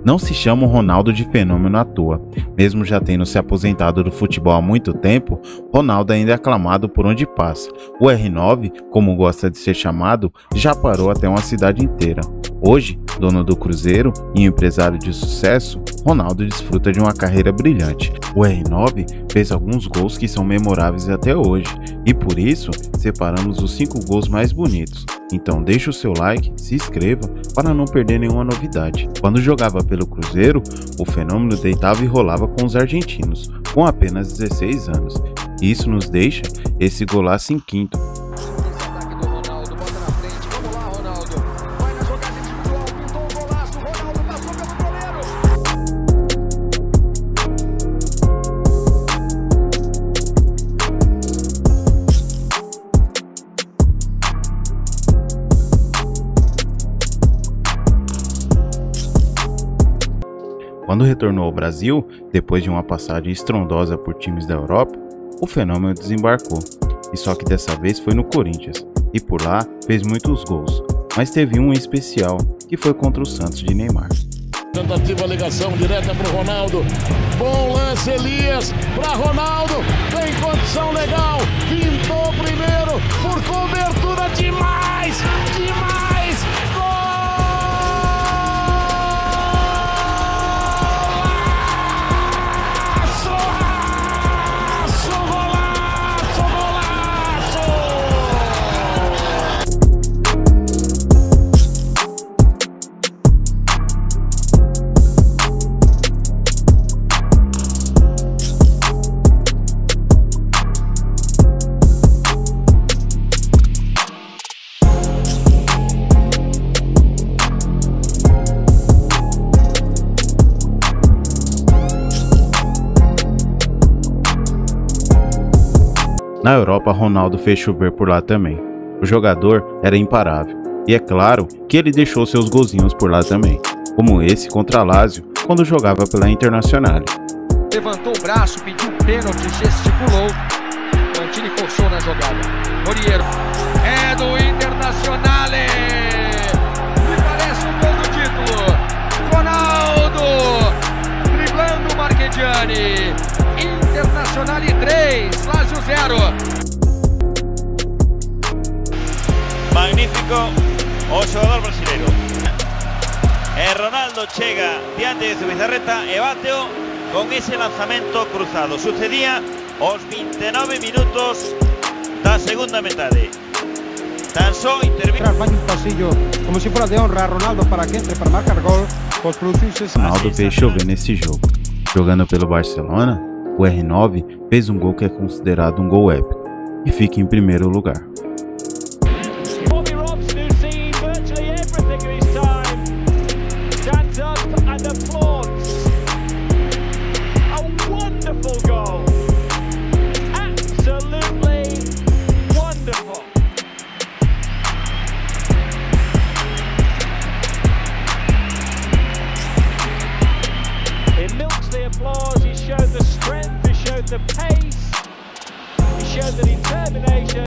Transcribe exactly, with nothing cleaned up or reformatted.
Não se chama o Ronaldo de fenômeno à toa. Mesmo já tendo se aposentado do futebol há muito tempo, Ronaldo ainda é aclamado por onde passa. O R nove, como gosta de ser chamado, já parou até uma cidade inteira. Hoje, dono do Cruzeiro e empresário de sucesso, Ronaldo desfruta de uma carreira brilhante. O R nove fez alguns gols que são memoráveis até hoje, e por isso separamos os cinco gols mais bonitos. Então deixe o seu like, se inscreva para não perder nenhuma novidade. Quando jogava pelo Cruzeiro, o fenômeno deitava e rolava com os argentinos, com apenas dezesseis anos. E isso nos deixa esse golaço em quinto. Quando retornou ao Brasil, depois de uma passagem estrondosa por times da Europa, o fenômeno desembarcou, e só que dessa vez foi no Corinthians, e por lá fez muitos gols, mas teve um em especial, que foi contra o Santos de Neymar. Tentativa, ligação direta para o Ronaldo, bom lance Elias, para Ronaldo, tem condição legal, pintou primeiro, por cobertura demais, demais! Na Europa, Ronaldo fez chover por lá também. O jogador era imparável, e é claro que ele deixou seus golzinhos por lá também, como esse contra a Lazio, quando jogava pela Internazionale. Levantou o braço, pediu pênalti, gesticulou. Mantini forçou na jogada. Moriero. É do Internazionale. Me parece um gol do título. Ronaldo. Driblando o Marchegiani. Internazionale três, Lazio zero. Magnífico o jogador brasileiro. E Ronaldo chega diante de su bizarreta e bateu con ese lanzamento cruzado. Sucedía aos vinte e nove minutos da segunda metade. Tan só intervino. Vai un pasillo como si fuera de honra a Ronaldo para que entre para marcar gol. Ronaldo fez chover nesse jogo. Jogando pelo Barcelona, o R nove fez um gol que é considerado um gol épico e fica em primeiro lugar.